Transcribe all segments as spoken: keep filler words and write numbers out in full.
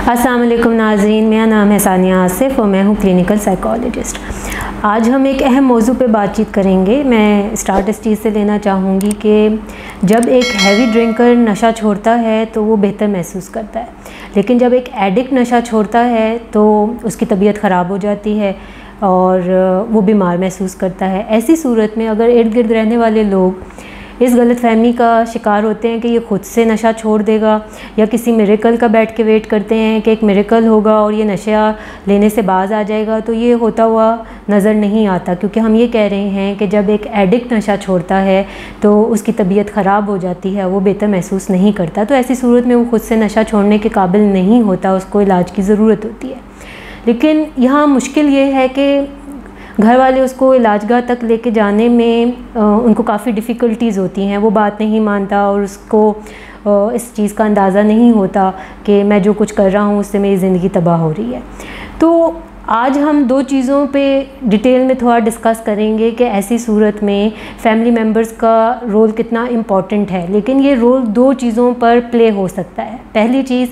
अस्सलाम वालेकुम नाज़रीन, मेरा नाम है सानिया आसिफ और मैं हूँ क्लिनिकल साइकोलॉजिस्ट। आज हम एक अहम मौजू पे बातचीत करेंगे। मैं स्टार्ट इस चीज़ से लेना चाहूँगी कि जब एक हैवी ड्रिंकर नशा छोड़ता है तो वो बेहतर महसूस करता है, लेकिन जब एक एडिक्ट नशा छोड़ता है तो उसकी तबीयत ख़राब हो जाती है और वो बीमार महसूस करता है। ऐसी सूरत में अगर इर्द गिर्द रहने वाले लोग इस गलतफहमी का शिकार होते हैं कि ये ख़ुद से नशा छोड़ देगा या किसी मिरेकल का बैठ के वेट करते हैं कि एक मिरेकल होगा और ये नशा लेने से बाज आ जाएगा, तो ये होता हुआ नज़र नहीं आता। क्योंकि हम ये कह रहे हैं कि जब एक एडिक्ट नशा छोड़ता है तो उसकी तबीयत ख़राब हो जाती है, वो बेहतर महसूस नहीं करता। तो ऐसी सूरत में वो ख़ुद से नशा छोड़ने के काबिल नहीं होता, उसको इलाज की ज़रूरत होती है। लेकिन यहाँ मुश्किल ये है कि घर वाले उसको इलाजगाह तक लेके जाने में आ, उनको काफ़ी डिफ़िकल्टीज़ होती हैं। वो बात नहीं मानता और उसको आ, इस चीज़ का अंदाज़ा नहीं होता कि मैं जो कुछ कर रहा हूँ उससे मेरी ज़िंदगी तबाह हो रही है। तो आज हम दो चीज़ों पे डिटेल में थोड़ा डिस्कस करेंगे कि ऐसी सूरत में फैमिली मेम्बर्स का रोल कितना इम्पॉर्टेंट है। लेकिन ये रोल दो चीज़ों पर प्ले हो सकता है। पहली चीज़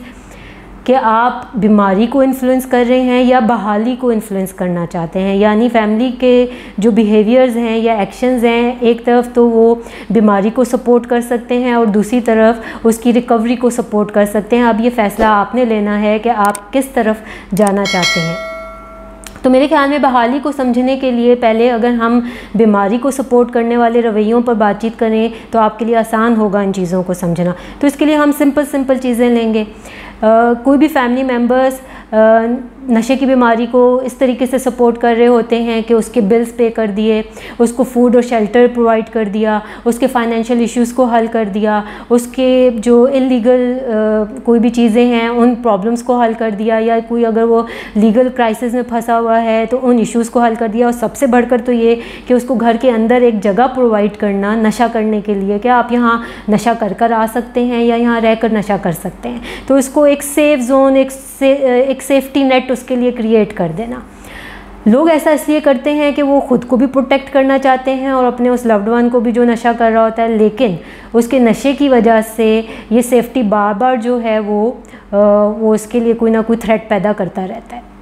कि आप बीमारी को इन्फ्लुएंस कर रहे हैं या बहाली को इन्फ्लुएंस करना चाहते हैं, यानी फैमिली के जो बिहेवियर्स हैं या एक्शंस हैं, एक तरफ तो वो बीमारी को सपोर्ट कर सकते हैं और दूसरी तरफ उसकी रिकवरी को सपोर्ट कर सकते हैं। अब ये फ़ैसला आपने लेना है कि आप किस तरफ जाना चाहते हैं। तो मेरे ख्याल में बहाली को समझने के लिए पहले अगर हम बीमारी को सपोर्ट करने वाले रवैयों पर बातचीत करें तो आपके लिए आसान होगा इन चीज़ों को समझना। तो इसके लिए हम सिंपल सिंपल चीज़ें लेंगे। Uh, कोई भी फैमिली मेम्बर्स uh, नशे की बीमारी को इस तरीके से सपोर्ट कर रहे होते हैं कि उसके बिल्स पे कर दिए, उसको फूड और शेल्टर प्रोवाइड कर दिया, उसके फाइनेंशियल इश्यूज़ को हल कर दिया, उसके जो इलीगल uh, कोई भी चीज़ें हैं उन प्रॉब्लम्स को हल कर दिया, या कोई अगर वो लीगल क्राइसिस में फंसा हुआ है तो उन इश्यूज़ को हल कर दिया। और सबसे बढ़कर तो ये कि उसको घर के अंदर एक जगह प्रोवाइड करना नशा करने के लिए कि आप यहाँ नशा कर कर आ सकते हैं या यहाँ रह कर नशा कर सकते हैं। तो इसको एक सेफ जोन, एक से, एक सेफ्टी नेट उसके लिए क्रिएट कर देना। लोग ऐसा इसलिए करते हैं कि वो ख़ुद को भी प्रोटेक्ट करना चाहते हैं और अपने उस लव्ड वन को भी जो नशा कर रहा होता है, लेकिन उसके नशे की वजह से ये सेफ्टी बार बार जो है वो वो उसके लिए कोई ना कोई थ्रेट पैदा करता रहता है।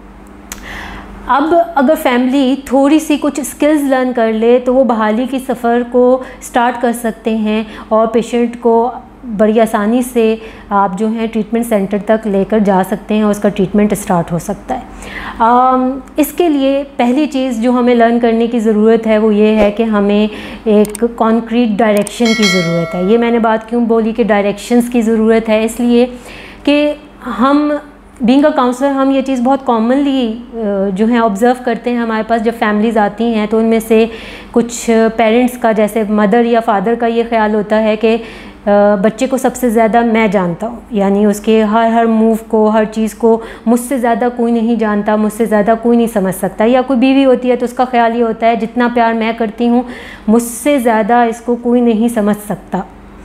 अब अगर फैमिली थोड़ी सी कुछ स्किल्स लर्न कर ले तो वो बहाली की सफ़र को स्टार्ट कर सकते हैं और पेशेंट को बड़ी आसानी से आप जो है ट्रीटमेंट सेंटर तक लेकर जा सकते हैं और उसका ट्रीटमेंट स्टार्ट हो सकता है। आ, इसके लिए पहली चीज़ जो हमें लर्न करने की ज़रूरत है वो ये है कि हमें एक कॉन्क्रीट डायरेक्शन की ज़रूरत है। ये मैंने बात क्यों बोली कि डायरेक्शंस की ज़रूरत है, इसलिए कि हम बीइंग अ काउंसलर हम ये चीज़ बहुत कॉमनली जो है ऑब्ज़र्व करते हैं। हमारे पास जब फैमिलीज़ आती हैं तो उनमें से कुछ पेरेंट्स का, जैसे मदर या फादर का ये ख्याल होता है कि बच्चे को सबसे ज़्यादा मैं जानता हूँ, यानी उसके हर हर मूव को, हर चीज़ को मुझसे ज़्यादा कोई नहीं जानता, मुझसे ज़्यादा कोई नहीं समझ सकता। या कोई बीवी होती है तो उसका ख्याल ये होता है जितना प्यार मैं करती हूँ मुझसे ज़्यादा इसको कोई नहीं समझ सकता।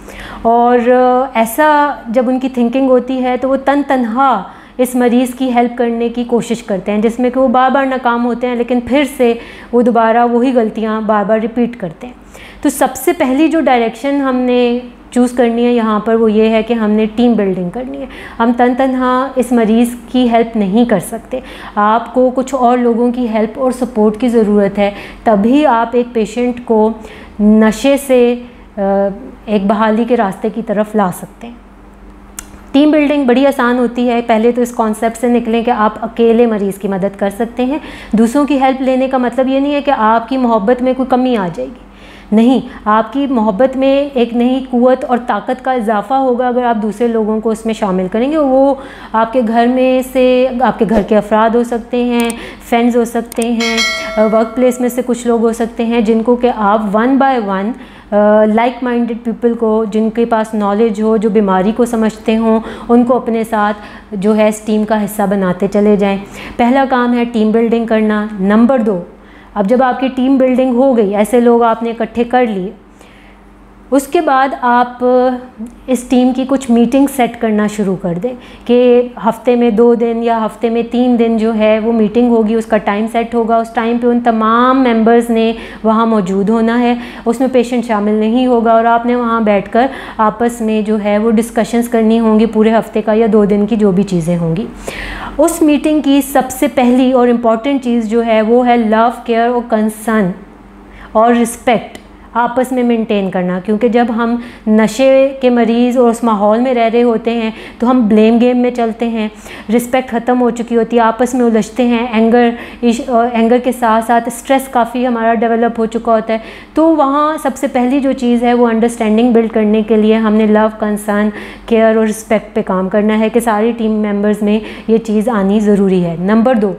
और ऐसा जब उनकी थिंकिंग होती है तो वो तन तनहा इस मरीज़ की हेल्प करने की कोशिश करते हैं, जिसमें कि वो बार बार नाकाम होते हैं, लेकिन फिर से वो दोबारा वही गलतियाँ बार बार रिपीट करते हैं। तो सबसे पहली जो डायरेक्शन हमने चूज़ करनी है यहाँ पर वो ये है कि हमने टीम बिल्डिंग करनी है। हम तन तनहा इस मरीज़ की हेल्प नहीं कर सकते, आपको कुछ और लोगों की हेल्प और सपोर्ट की ज़रूरत है, तभी आप एक पेशेंट को नशे से एक बहाली के रास्ते की तरफ ला सकते हैं। टीम बिल्डिंग बड़ी आसान होती है। पहले तो इस कॉन्सेप्ट से निकलें कि आप अकेले मरीज़ की मदद कर सकते हैं। दूसरों की हेल्प लेने का मतलब ये नहीं है कि आपकी मोहब्बत में कोई कमी आ जाएगी, नहीं, आपकी मोहब्बत में एक नई क़ुव्वत और ताकत का इजाफ़ा होगा अगर आप दूसरे लोगों को उसमें शामिल करेंगे। वो आपके घर में से आपके घर के अफराद हो सकते हैं, फ्रेंड्स हो सकते हैं, वर्क प्लेस में से कुछ लोग हो सकते हैं जिनको कि आप one by one like minded people को, जिनके पास नॉलेज हो, जो बीमारी को समझते हों, उनको अपने साथ जो है इस टीम का हिस्सा बनाते चले जाएं। पहला काम है टीम बिल्डिंग करना। नंबर दो, अब जब आपकी टीम बिल्डिंग हो गई, ऐसे लोग आपने इकट्ठे कर लिए, उसके बाद आप इस टीम की कुछ मीटिंग सेट करना शुरू कर दें कि हफ्ते में दो दिन या हफ्ते में तीन दिन जो है वो मीटिंग होगी, उसका टाइम सेट होगा। उस टाइम पे उन तमाम मेंबर्स ने वहाँ मौजूद होना है, उसमें पेशेंट शामिल नहीं होगा और आपने वहाँ बैठकर आपस में जो है वो डिस्कशंस करनी होंगी पूरे हफ्ते का या दो दिन की जो भी चीज़ें होंगी। उस मीटिंग की सबसे पहली और इम्पॉर्टेंट चीज़ जो है वो है लव, केयर और कंसर्न और रिस्पेक्ट आपस में मेंटेन करना, क्योंकि जब हम नशे के मरीज़ और उस माहौल में रह रहे होते हैं तो हम ब्लेम गेम में चलते हैं, रिस्पेक्ट ख़त्म हो चुकी होती है, आपस में उलझते हैं, एंगर एंगर के साथ साथ स्ट्रेस काफ़ी हमारा डेवलप हो चुका होता है। तो वहाँ सबसे पहली जो चीज़ है वो अंडरस्टैंडिंग बिल्ड करने के लिए हमने लव, कंसर्न, केयर और रिस्पेक्ट पे काम करना है कि सारी टीम मेंबर्स में ये चीज़ आनी ज़रूरी है। नंबर दो,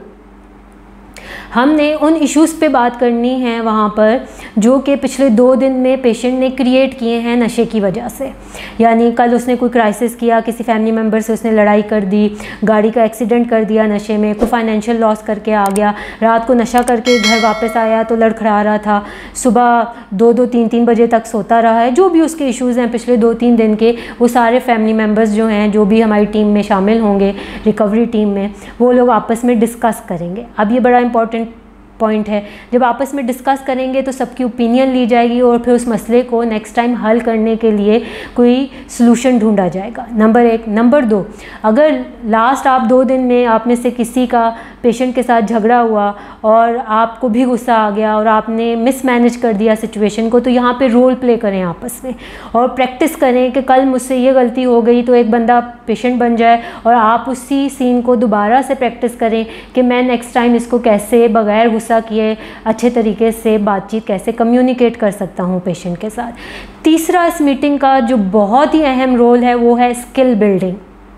हमने उन इश्यूज़ पे बात करनी है वहाँ पर जो कि पिछले दो दिन में पेशेंट ने क्रिएट किए हैं नशे की वजह से। यानी कल उसने कोई क्राइसिस किया, किसी फैमिली मेम्बर से उसने लड़ाई कर दी, गाड़ी का एक्सीडेंट कर दिया नशे में, कोई फाइनेंशियल लॉस करके आ गया, रात को नशा करके घर वापस आया तो लड़खड़ा रहा था, सुबह दो दो तीन तीन बजे तक सोता रहा है। जो भी उसके इश्यूज़ हैं पिछले दो तीन दिन के, वो सारे फैमिली मेम्बर्स जो हैं, जो भी हमारी टीम में शामिल होंगे, रिकवरी टीम में, वो लोग आपस में डिस्कस करेंगे। अब ये बड़ा इंपॉर्टेंट पॉइंट है, जब आपस में डिस्कस करेंगे तो सबकी ओपिनियन ली जाएगी और फिर उस मसले को नेक्स्ट टाइम हल करने के लिए कोई सलूशन ढूंढा जाएगा। नंबर एक। नंबर दो, अगर लास्ट आप दो दिन में आप में से किसी का पेशेंट के साथ झगड़ा हुआ और आपको भी गुस्सा आ गया और आपने मिसमैनेज कर दिया सिचुएशन को, तो यहाँ पे रोल प्ले करें आपस में और प्रैक्टिस करें कि कल मुझसे ये गलती हो गई, तो एक बंदा पेशेंट बन जाए और आप उसी सीन को दोबारा से प्रैक्टिस करें कि मैं नेक्स्ट टाइम इसको कैसे बगैर गुस्सा किए अच्छे तरीके से बातचीत कैसे कम्युनिकेट कर सकता हूँ पेशेंट के साथ। तीसरा, इस मीटिंग का जो बहुत ही अहम रोल है वो है स्किल बिल्डिंग।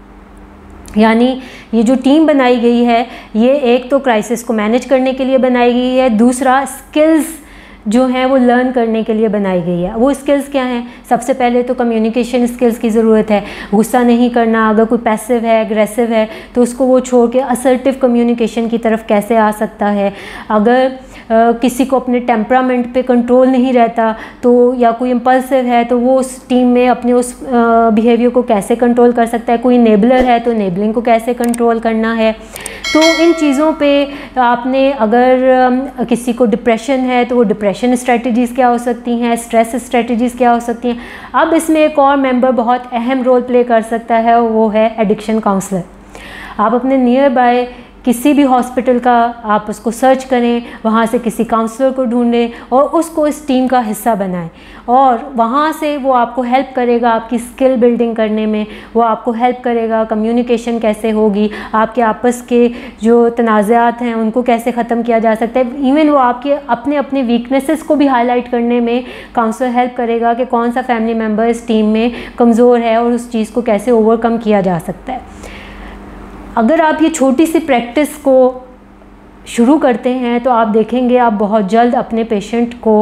यानी ये जो टीम बनाई गई है ये एक तो क्राइसिस को मैनेज करने के लिए बनाई गई है, दूसरा स्किल्स जो हैं वो लर्न करने के लिए बनाई गई है। वो स्किल्स क्या हैं? सबसे पहले तो कम्युनिकेशन स्किल्स की ज़रूरत है, गुस्सा नहीं करना, अगर कोई पैसिव है, एग्रेसिव है तो उसको वो छोड़ के असर्टिव कम्युनिकेशन की तरफ कैसे आ सकता है। अगर आ, किसी को अपने टेम्परामेंट पे कंट्रोल नहीं रहता तो, या कोई इम्पल्सिव है तो वो उस टीम में अपने उस बिहेवियर को कैसे कंट्रोल कर सकता है। कोई नेबलर है तो नेबलिंग को कैसे कंट्रोल करना है। तो इन चीज़ों पे आपने, अगर किसी को डिप्रेशन है तो वो डिप्रेशन स्ट्रेटजीज़ क्या हो सकती हैं, स्ट्रेस स्ट्रेटजीज़ क्या हो सकती हैं। अब इसमें एक और मेंबर बहुत अहम रोल प्ले कर सकता है, वो है एडिक्शन काउंसलर। आप अपने नियर बाय किसी भी हॉस्पिटल का आप उसको सर्च करें, वहाँ से किसी काउंसलर को ढूंढें और उसको इस टीम का हिस्सा बनाएं और वहाँ से वो आपको हेल्प करेगा आपकी स्किल बिल्डिंग करने में। वो आपको हेल्प करेगा कम्युनिकेशन कैसे होगी, आपके आपस के जो तनाज़ात हैं उनको कैसे ख़त्म किया जा सकता है। इवन वो आपके अपने अपने वीकनेसेस को भी हाईलाइट करने में काउंसलर हेल्प करेगा कि कौन सा फैमिली मेम्बर इस टीम में कमज़ोर है और उस चीज़ को कैसे ओवरकम किया जा सकता है। अगर आप ये छोटी सी प्रैक्टिस को शुरू करते हैं तो आप देखेंगे आप बहुत जल्द अपने पेशेंट को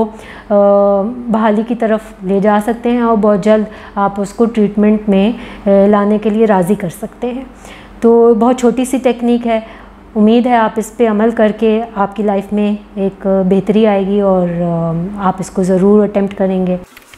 बहाली की तरफ ले जा सकते हैं और बहुत जल्द आप उसको ट्रीटमेंट में लाने के लिए राज़ी कर सकते हैं। तो बहुत छोटी सी टेक्निक है, उम्मीद है आप इस पे अमल करके आपकी लाइफ में एक बेहतरी आएगी और आप इसको ज़रूर अटेम्प्ट करेंगे।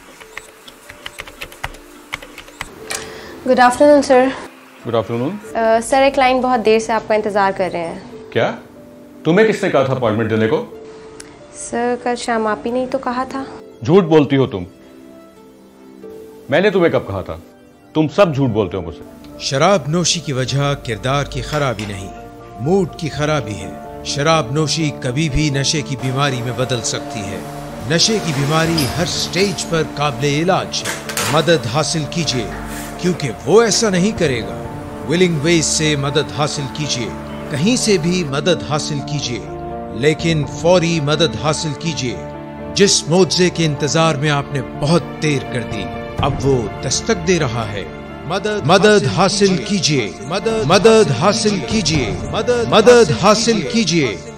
Good afternoon sir. Good afternoon. Sir एक क्लाइंट बहुत देर से आपका इंतज़ार कर रहे हैं। क्या? तुम्हें किसने कहा था अपॉइंटमेंट देने को? सर कल शाम आप ही नहीं तो कहा था। झूठ बोलती हो तुम। मैंने तुम्हें कब कहा था? तुम सब झूठ बोलते हो मुझसे। शराब नोशी की वजह किरदार की खराबी नहीं, मूड की खराबी है। शराब नोशी कभी भी नशे की बीमारी में बदल सकती है। नशे की बीमारी हर स्टेज पर काबिल इलाज है। मदद हासिल कीजिए, क्योंकि वो ऐसा नहीं करेगा। विलिंग वेज से मदद हासिल कीजिए, कहीं से भी मदद हासिल कीजिए, लेकिन फौरी मदद हासिल कीजिए। जिस मोज़े के इंतजार में आपने बहुत देर कर दी, अब वो दस्तक दे रहा है। मदद मदद हासिल कीजिए, मदद मदद हासिल कीजिए, मदद मदद हासिल कीजिए।